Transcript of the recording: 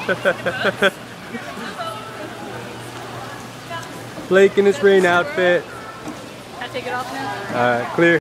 Blake in his rain outfit. Can I take it off now? Alright, clear.